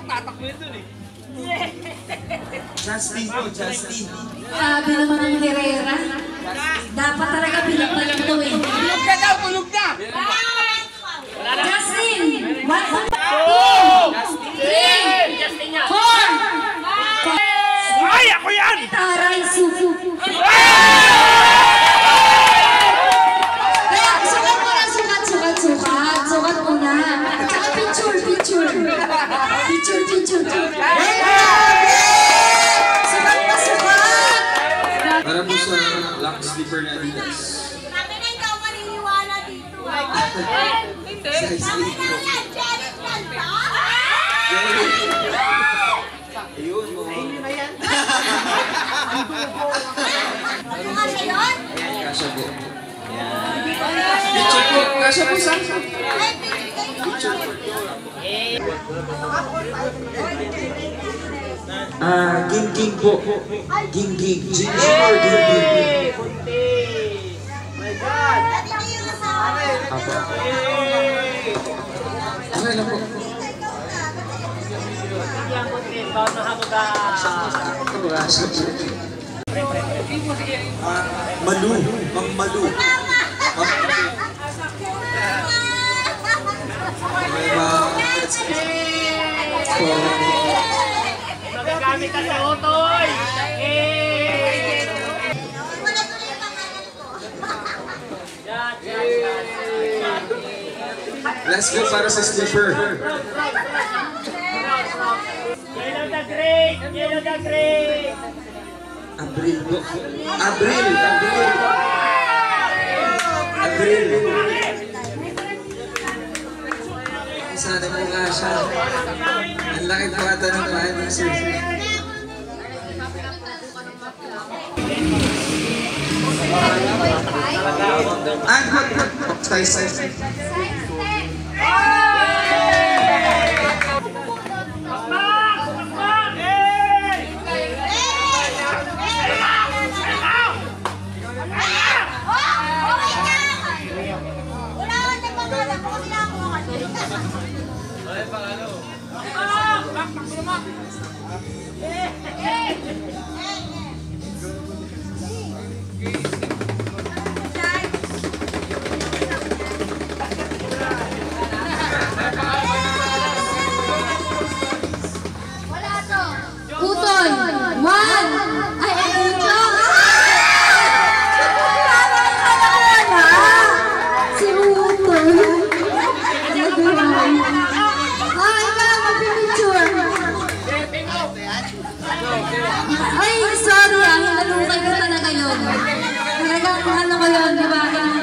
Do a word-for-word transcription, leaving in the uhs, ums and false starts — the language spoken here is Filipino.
tatakbo yun dun eh. Justin po, Justin. Sabi naman ng Herrera. Dapat talaga pinagpalit ito eh. Tulog ka daw, tulog na! Justin! One, two, three, four! Ay, ako yan! Taray, sufu! Kaya, sukat mo na, sukat, sukat, sukat. Sukat mo na. Tsaka picture, picture. Picture, picture. Sukat pa, sukat! Para po sa lock slipper na Adidas. Kami na ikaw maniniwala dito. Hindi. Kami na yan, Janet Ganda. Ayun mo. Ano nga siya yun? Kasha po. Picture po. Kasha po sa Ay, picture kayo. Ah, Gingging po. Gingging. Ginger Gingging. Dati kayo yung asawa. Apa. Okay na po. Kasha po. Malu. Mang Malu. Magagamit ka sa otoy! Wala tuloy yung pangalan ko. Let's go para sa slipper. Yellow the great! Yellow the great! Abril po. Abril! Abril! Abril! Sana po nga siya. Ang laki po ata ng bahay ng sir. Ah, size, size. Utoy! One! Ay, ay, utlo! Si Utoy! Ay, ka, magpipicture! Ay, sorry ah, hinalukay ko talaga yun. Talagang ano ko yun, di ba?